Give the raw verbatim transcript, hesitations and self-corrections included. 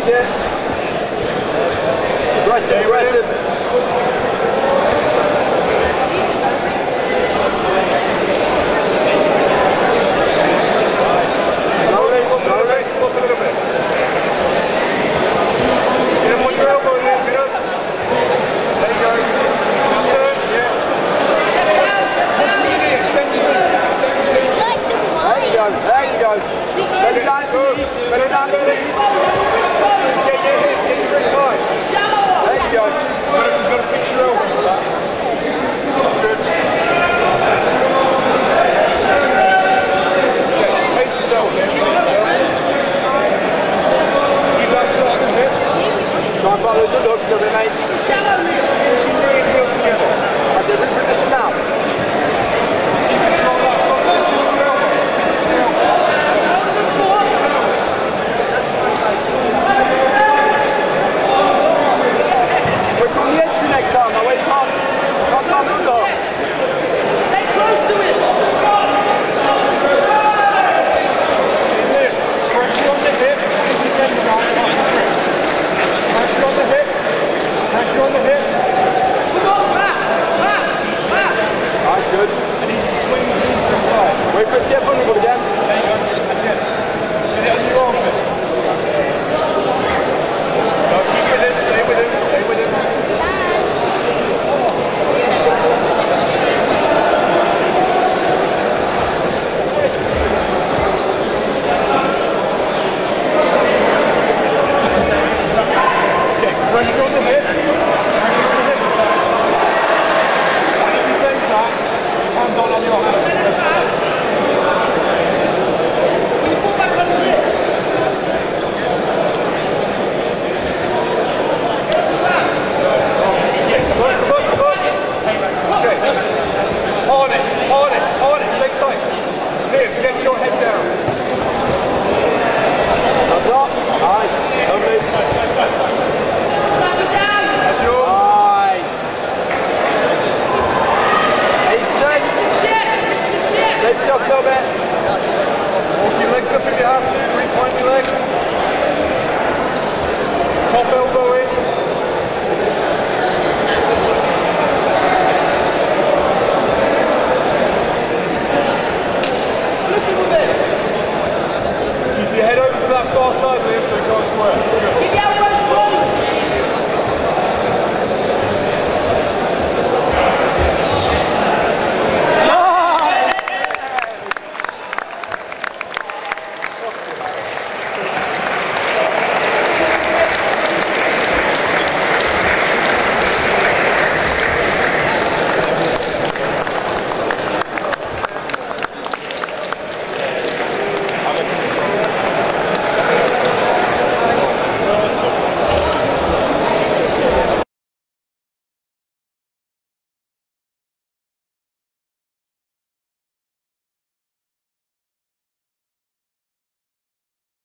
Like it. Aggressive, aggressive. Slowly, slowly. Up a little bit. Get him with your elbow here, get up. There you go. Turn, yes. Chest down, chest down. Extend your knee, extend your knee. There you go, there you go. Let it down to the knee, let it down to the knee. Get your hip, get your wrist high. There you go. You've got to fix your elbow for that. That's good. Yeah, pace yourself, yeah, pace yourself. Keep that flat, okay? Try and follow the looks a little bit, mate.